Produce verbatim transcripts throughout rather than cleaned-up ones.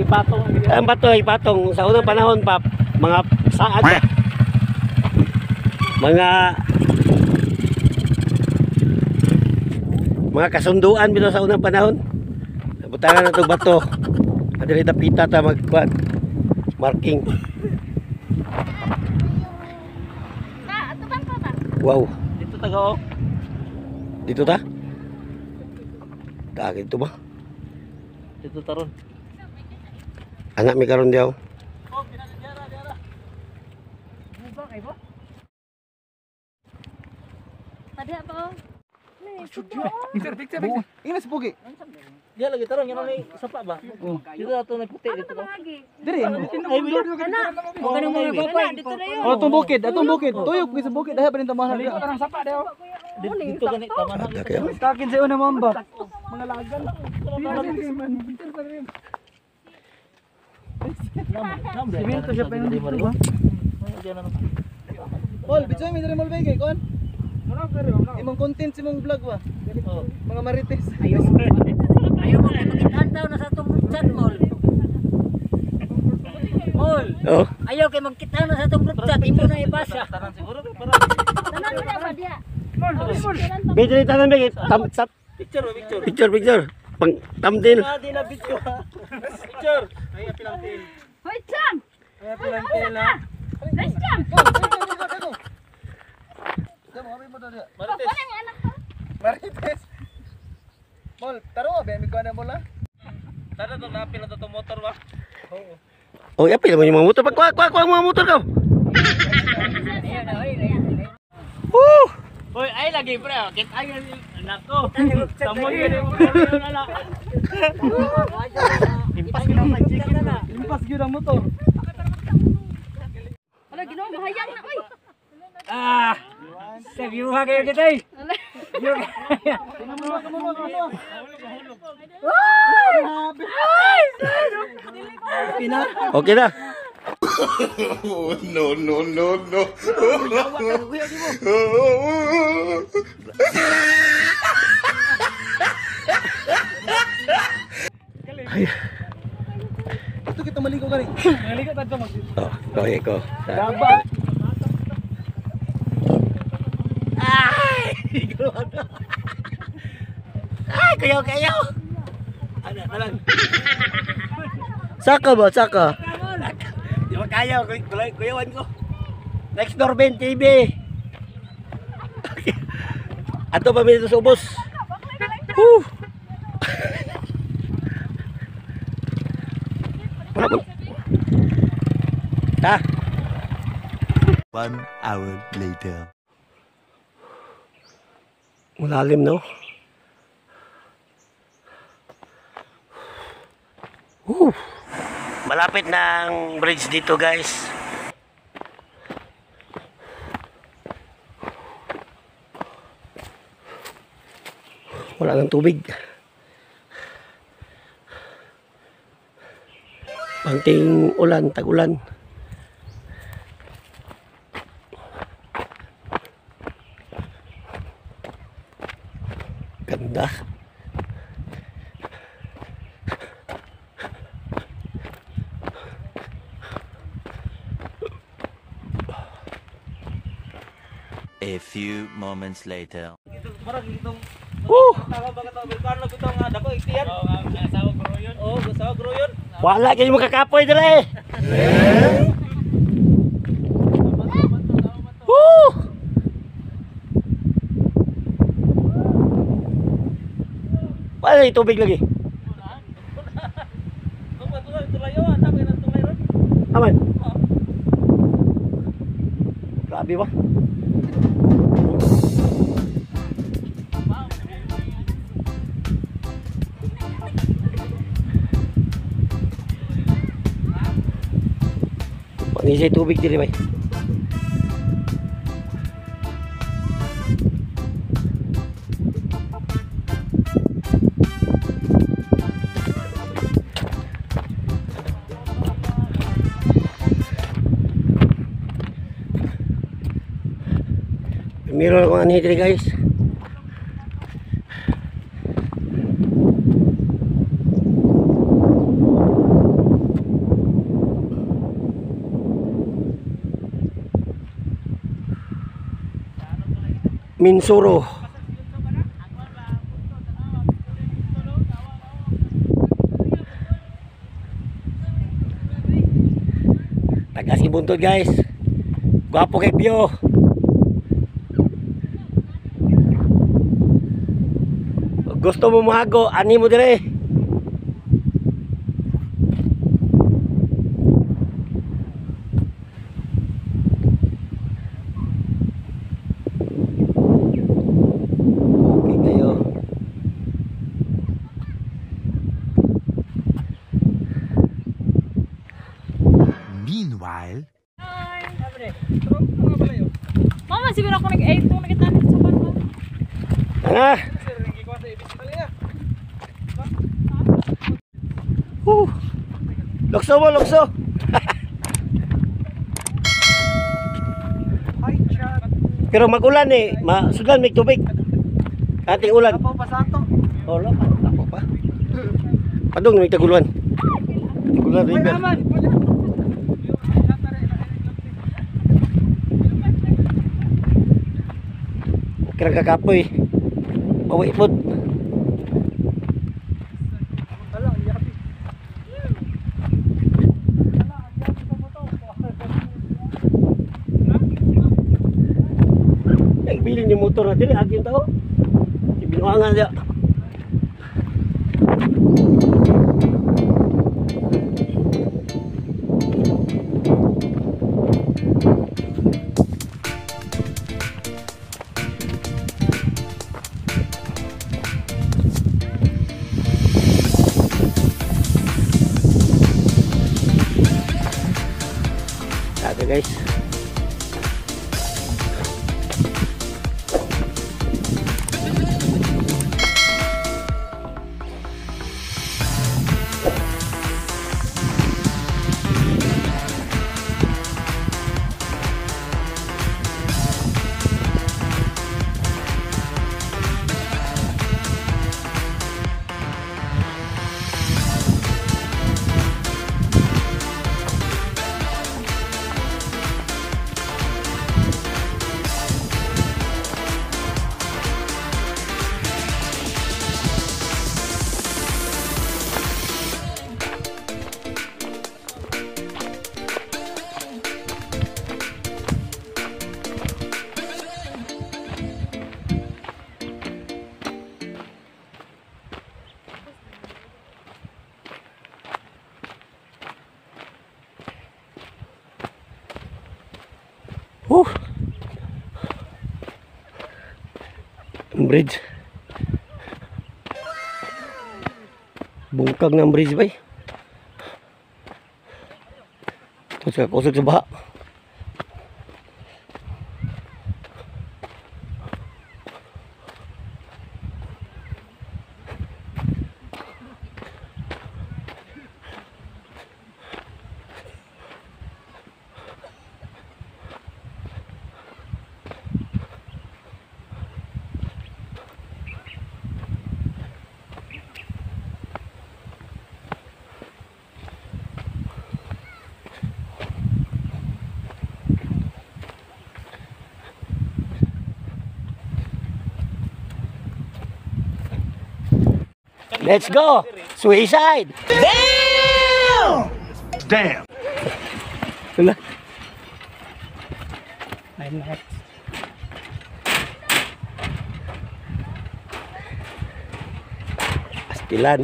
Ipatong. Ang bato, ipatong. Sa unang panahon pa, mga saad ba? Mga mga kasunduan bito sa unang panahon. Butangan na itong bato. Adili tapita ta magkuhan. Marking. Na, ato bang kota? Wow. Dito taga o. Dito ta? Dagit ito ba? Dito taron. Anak mi karon diaw. Oh, pinadiara diara. Buba kay ba? Tadi apa oh? Picture, picture, picture. Ini sepugi. Dia lagi taron yang may sapa ba? Dito ato nagputi dito. Diri. Oh, kanang mga bapa. Dito na yun. Oh, itong bukid, atong bukid. Tuyok ni sa bukid dahil pa rin tamahan. Karang sapa daw. Dito gani tama na. Ada kayo. Takin sa una mamba. Mga lagan. Simento siya pa yung dito ba? Paul, bitsoy mi diri mo bagay kon. Imong content si mong vlog ba? Mga marites. Ayaw mo kayo makitaan daw na sa itong group chat, Mol. Mol, Oh. ayaw kayo magkitaan na sa itong group chat. Imo na ibasa. Tanan siguro para Tanan mo na ba dia? Video ni tanan bagi. Tam tap. picture, picture. Picture picture. Pang thumbnail. Di na video ha. Picture. Ay apilang tin. Hoy, Cham! Ay apilang tin ha. Let's Cham! Damo abi mo to dia. Marites. Ano yung anak ko? Marites. Mol, taro ba mi ko na mo la? Tara to na apil na to motor ba? Oo. Oh, yapil mo yung mga motor. Kuha, kuha, kuha mga motor ka. Woo! Hoy, ay lagi pre. Kita ayo anak ko. Kamu yun. Impas kita na chicken na. Limpas gyud ang motor. Wala, ginawa, bahayang na, oy! Ah! Sa viewha kayo kita eh. Okay na. Oh, no, no, no, no. Ay. Ito kita maligo kani. Maligo tadto mag. Oh, okay ko. Dabat. Ay, kayo, kayo. Ano, talang. Saka ba, saka? Di ba kaya, kuyawan ko. Next door Ben T V. Ato pa minito sa ubos. Woo! Ha? One hour later. Malalim, no? Woo! Malapit na ang bridge dito, guys. Wala nang tubig. Panting ulan, tag-ulan. Ganda. A few moments later. Marag itong Woo! tawa ba ka to Amerikano bitaw nga dako iktiyan. Oo, nga asawa gro yun. Oo, asawa gro yun. Wala kayo makakapoy dire. Woo! Wala yung tubig lagi. Kung matulay tulayo, tapos nang tulay ron. Aman. Grabe ba? Panisay tubig diri bay. Meron akong ani diri guys. Minsuro. Taga Sibuntod guys. Gwapo kay Pio. Gusto mo mahago, ani mo dire. Okay kayo. Meanwhile, Mama, siguro ako nag-eight kung nagkitanin sa barko. Tara. Uh. Lukso mo, lukso. Pero magulan eh, masudan may tubig. Ating ulan. Apaw pa sa ato. Oh, pa, tapo pa. Padung may taguluan. Taguluan river. Kira kakapoy. Bawa ipod. Yang bilin yung motor natin, agi yung tao. Binuangan dia. Ada guys. Uh. Bridge. Bungkag ng bridge ba eh. Tapos kakusog sa baha. Let's go! Suicide! Damn! damn. Wala. Nine minutes. Pastilan.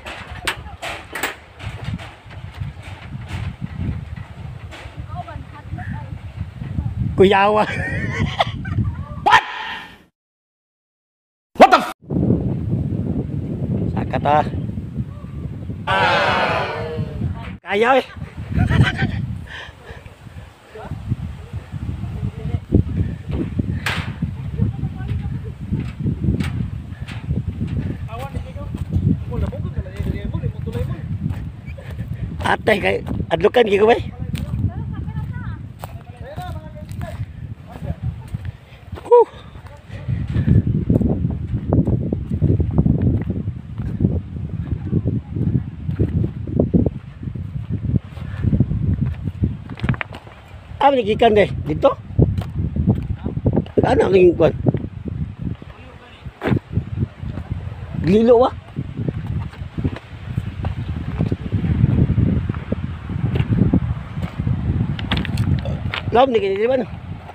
Kuyawa. What? What the f? Sakata. Kaya eh. Atay kay adlukan gi ko bay. Huh. Ano gikan deh dito? Ano ang kuan? Lilo wa. Lam ni kini di mana?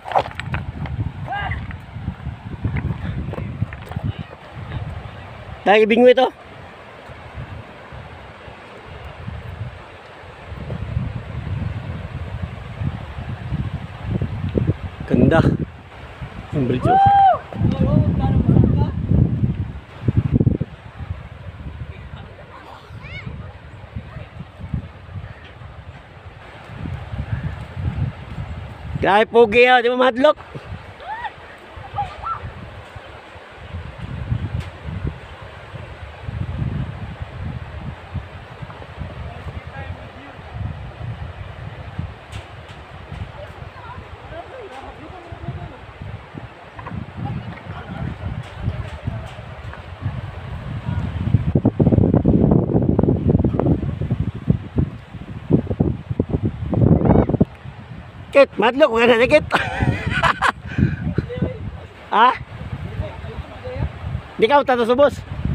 Tayo bingo ito. Ganda. Yung bridge. Kaya pogi ya, di mo mahadlok. Kit, madlok ka na Kit. Ha? Di ka tato subos.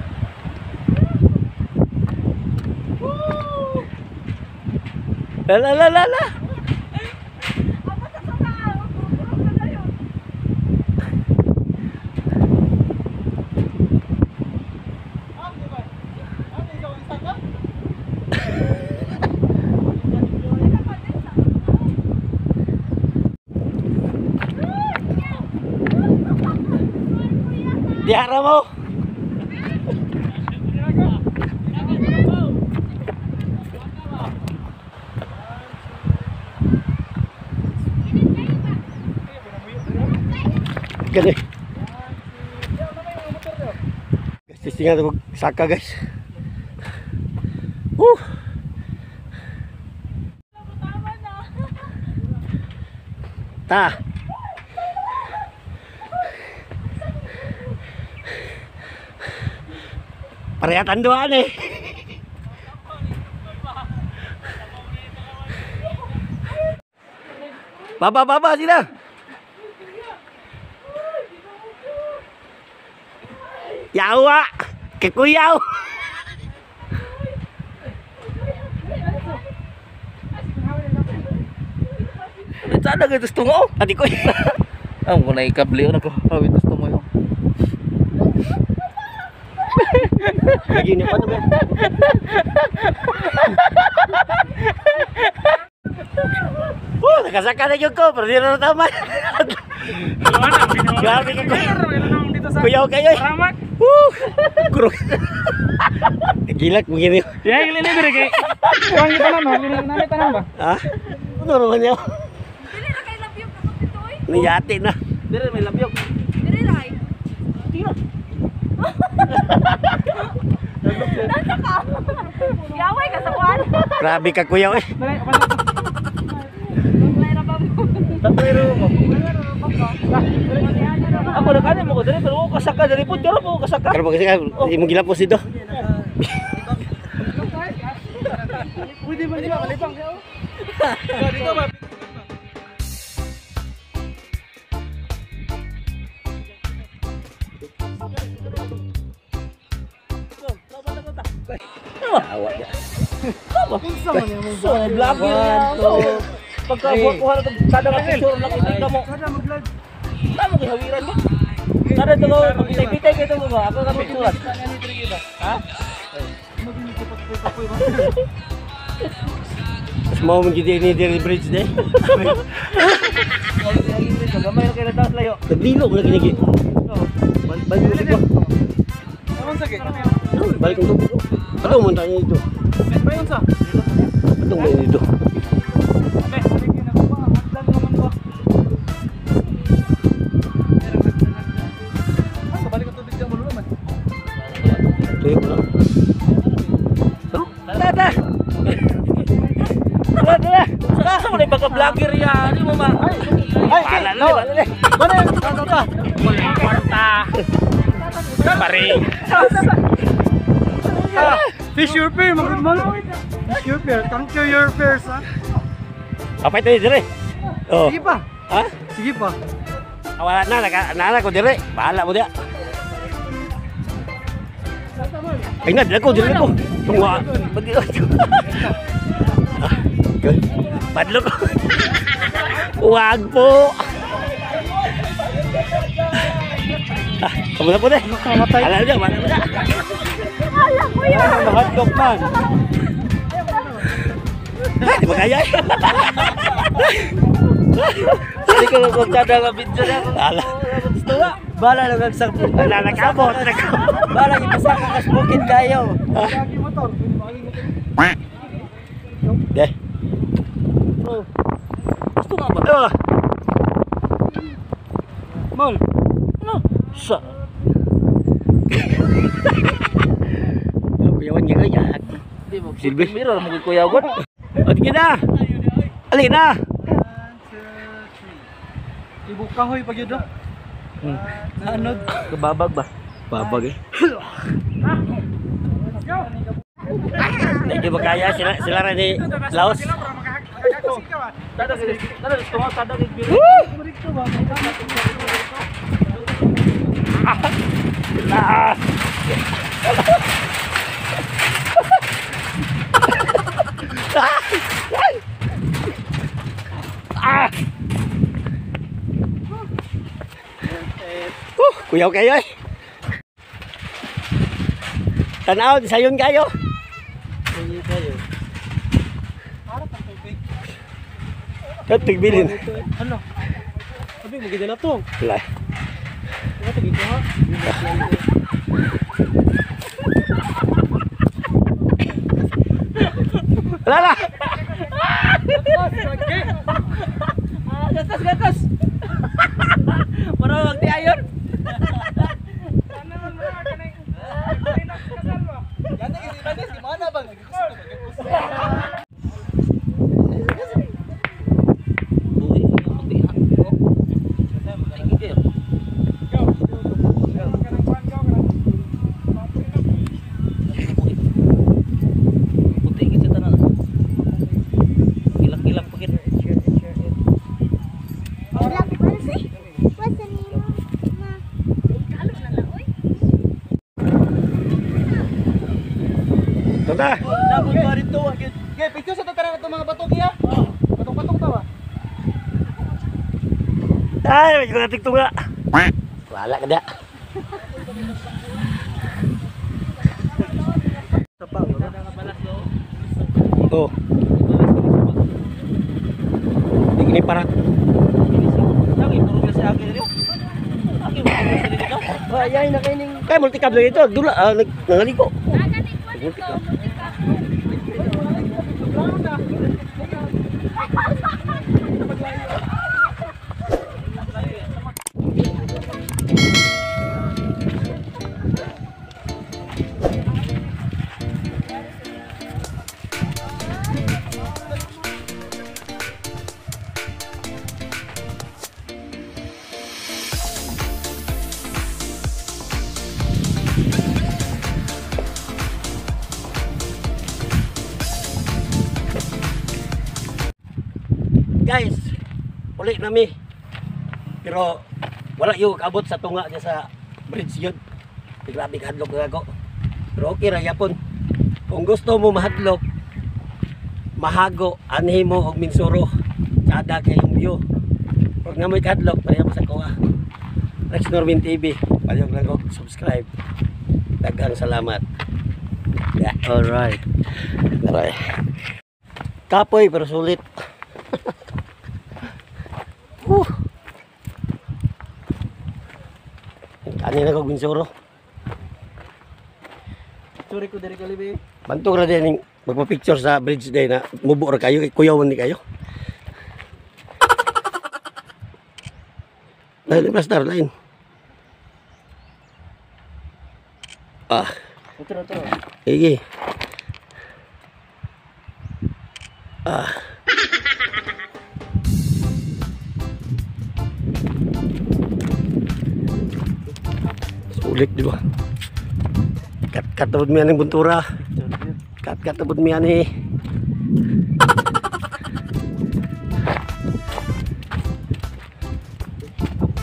La la la la la. Diara mo. Gani. Guys, tinggal tu saka guys. Uh. Ta. Parehatan doa nih. Bapak-bapak sini. Yaw ah, kekuyaw. Sana gitu tungo. Tadi ko. Ah, mo na ikabli na ko. Hawit gusto mo yo. Lagi ni paano ba? Oh, nakasaka na yung ko, pero di na natama. Grabe ka ko. Kuyaw kayo eh. Uh, kurang. Gilak begini. Ya, ini ini beri kayak. Kuang kita nama, beri nama tanam ba? Ah, ano naman yun? Dili na kay labyog na dito oy. Niyati na. Dire may labyog. Dili ray. Nasa ka. Yaway ka sa kwan. Grabe ka kuyaw eh. Mayra ba mo? Pero mo. Ako na kanin mo ko dire pero ko kasaka dire pud pero mo kasaka. Pero kasi ka, hindi mo gilapos dito. Pwede ba niya malipang ka? Dito ba? Awa niya. So, vlogger yan. So, pagkabuhat-buhat na kada ka picture lang kita mo. Kada mag-vlog. Tama ko hawiran mo. Kada to pitay-pitay kito mo ba? Ako ka picture. Ha? Mas mau menjadi ini dari bridge deh. Gamay na kayo na taas layo. Naglilo mo lagi lagi. Balik balik mo dito. Naman sa kay. Balik mo dito. Ano mo tanya itu? Bayon sa. Ano mo dito? Be, balik na ko ba? Hadlan naman ko. Ano balik ka tubig mo naman. Tuyo mo lang. Tata. Tara, tara. Saka mo na yung pagka-vlogger yan. Ano mo ba? Ay, ay, no. Mana yung ano ka? Wala kwarta. Pare. Fish your pair, mga man. Fish your pair, thank you your pairs, ha? Apa itu dire? Oh. Sige pa. Ha? Sige pa. Awala na naka nana ko dire. Bahala mo dia. Ay na, dila ko, dila ko. Tunga. Padlo ko. Huwag po. Ah, kamu na po na. Kamatay. Alam niya, wala mo na. Alam ko yun. Hotdog man. Ay, di ba kaya? Hindi ko lang kada nga video na. Ala. Bala lang nagsakbo. Lalakabot. Bala ipasa ka kas bukid kayo. Lagi motor. Deh. Gusto nga ba? Oh. Mal. Ano? Sa. Kuyawan niya kaya. Di mo. Silbi. Mirror mo kuyawan. O, tingin na. Ali na. Ibu kahoy pag yun do. Anod. Kababag ba? Babag eh. Hindi ba kaya sila sila rin ni Laos? Tada guys. Tada guys. Tumaw tada guys. Ah. Ah. Uh, kuyaw kayo eh. Tanaw, sayon kayo. Hindi kayo. Tigbilin. Ano? Sabi mo gid na to. Wala. Ano to gid ha? Wala na. Ah, gatas gatas. Para magti ayon. Ganda kasi manis gimana bang? Tanda. Nabot pa rin to. Gay, picture sa tatara ito mga batok ya. Batok-batok ta ba? Ay, may ko natik tunga. Wala ka da. Oh. Ini parat. Lagi puro na sa akin rin. Lagi mo sa dito. Ayay na kay ning Kaya multicab lang ito. Dula, ah, nag nangaliko. Multicab. Guys, uli nami. Pero wala yung kabot sa tunga niya sa bridge yun. Grabe kahadlok na ako. Pero okay ra yapon. Kung gusto mo mahadlok, mahago, anhi mo og minsuro. Kada kayong view. Pag nga may kahadlok, pareha mo sa kuha. Rex Norvin T V. Payog lang ko subscribe. Daghang salamat. Yeah. Alright. Alright. Kapoy pero sulit. Uh. Kanina ko ginsuro. Sorry ko dari kalibi. Bantog ra din magpa-picture sa bridge day na mubo ra kayo, kuyawan ni kayo. Dahil master line. Ah, Ito ito. sige. Ah. Sulit di ba? Kat-kat tabod miyan ng buntura. Kat-kat tabod miyan eh.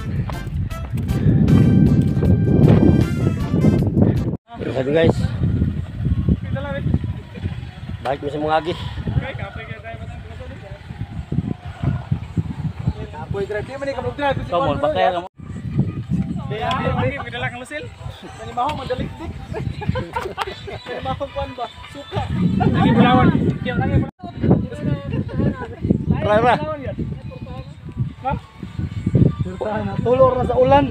Pero sabi guys, Baik mo sa mga agi. Boy drive, di man ni kamog drive. Kamu patay kamu. May dala kang lusil. Nanimaho madalikdik. Nanimaho kuan ba? Suka. Lagi bulawan. Diyan lagi bulawan. Ra ra. Sirtahan na. Tulor na sa ulan.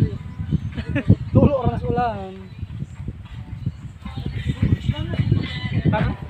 Tulor na sa ulan.